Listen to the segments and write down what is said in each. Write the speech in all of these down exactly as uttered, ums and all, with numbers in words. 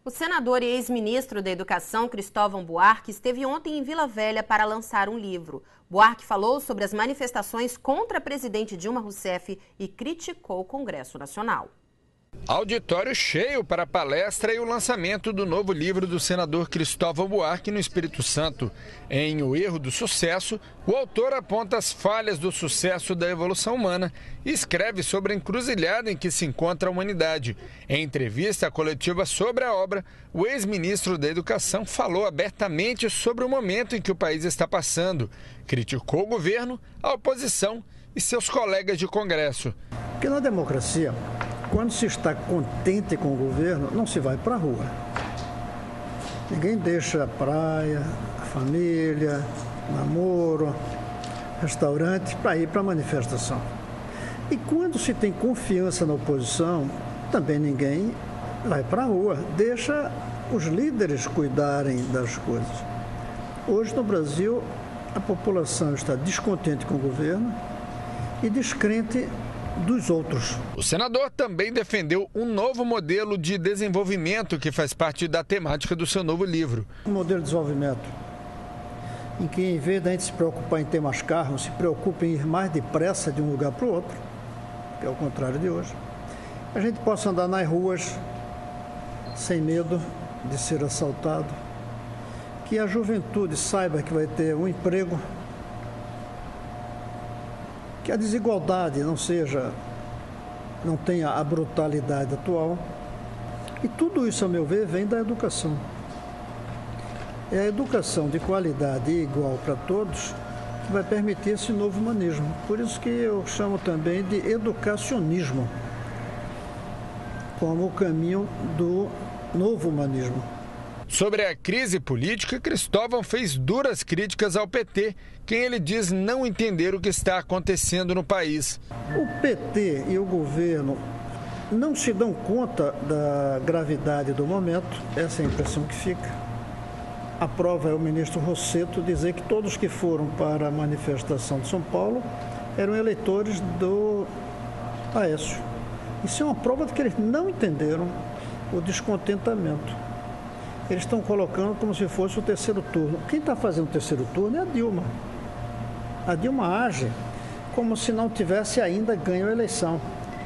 O senador e ex-ministro da Educação, Cristóvão Buarque, esteve ontem em Vila Velha para lançar um livro. Buarque falou sobre as manifestações contra a presidente Dilma Rousseff e criticou o Congresso Nacional. Auditório cheio para a palestra e o lançamento do novo livro do senador Cristóvão Buarque no Espírito Santo. Em O Erro do Sucesso, o autor aponta as falhas do sucesso da evolução humana e escreve sobre a encruzilhada em que se encontra a humanidade. Em entrevista coletiva sobre a obra, o ex-ministro da Educação falou abertamente sobre o momento em que o país está passando. Criticou o governo, a oposição e seus colegas de Congresso. Porque na democracia, quando se está contente com o governo, não se vai para a rua. Ninguém deixa a praia, a família, namoro, restaurante para ir para a manifestação. E quando se tem confiança na oposição, também ninguém vai para a rua. Deixa os líderes cuidarem das coisas. Hoje no Brasil, a população está descontente com o governo e descrente dos outros. O senador também defendeu um novo modelo de desenvolvimento que faz parte da temática do seu novo livro. Um modelo de desenvolvimento em que, em vez de a gente se preocupar em ter mais carro, se preocupe em ir mais depressa de um lugar para o outro, que é o contrário de hoje. A gente possa andar nas ruas sem medo de ser assaltado, que a juventude saiba que vai ter um emprego, que a desigualdade não seja, não tenha a brutalidade atual. E tudo isso, a meu ver, vem da educação. É a educação de qualidade e igual para todos que vai permitir esse novo humanismo. Por isso que eu chamo também de educacionismo, como o caminho do novo humanismo. Sobre a crise política, Cristóvão fez duras críticas ao P T, quem ele diz não entender o que está acontecendo no país. O P T e o governo não se dão conta da gravidade do momento, essa é a impressão que fica. A prova é o ministro Rossetto dizer que todos que foram para a manifestação de São Paulo eram eleitores do Aécio. Isso é uma prova de que eles não entenderam o descontentamento. Eles estão colocando como se fosse o terceiro turno. Quem está fazendo o terceiro turno é a Dilma. A Dilma age como se não tivesse ainda ganho a eleição.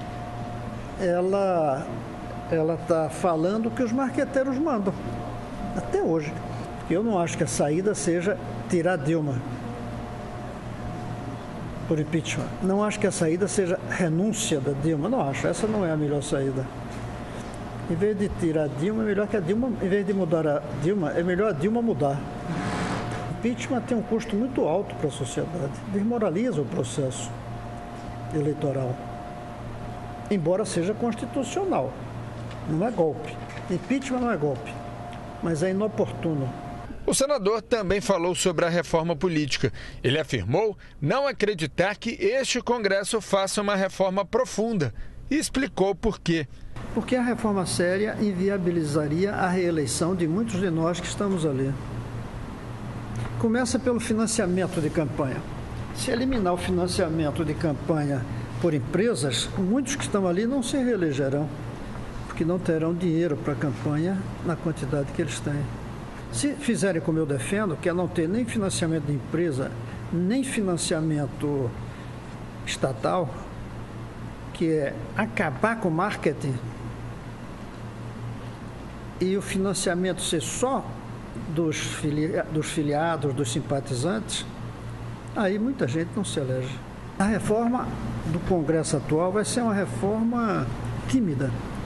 Ela ela está falando o que os marqueteiros mandam, até hoje. Eu não acho que a saída seja tirar Dilma por impeachment. Não acho que a saída seja renúncia da Dilma. Não acho, essa não é a melhor saída. Em vez de tirar a Dilma, é melhor que a Dilma, em vez de mudar a Dilma, é melhor a Dilma mudar. O impeachment tem um custo muito alto para a sociedade, desmoraliza o processo eleitoral, embora seja constitucional. Não é golpe. Impeachment não é golpe, mas é inoportuno. O senador também falou sobre a reforma política. Ele afirmou não acreditar que este Congresso faça uma reforma profunda e explicou por quê. Porque a reforma séria inviabilizaria a reeleição de muitos de nós que estamos ali. Começa pelo financiamento de campanha. Se eliminar o financiamento de campanha por empresas, muitos que estão ali não se reelegerão, porque não terão dinheiro para a campanha na quantidade que eles têm. Se fizerem como eu defendo, que é não ter nem financiamento de empresa, nem financiamento estatal, que é acabar com o marketing, e o financiamento ser só dos, filia, dos filiados, dos simpatizantes, aí muita gente não se elege. A reforma do Congresso atual vai ser uma reforma tímida.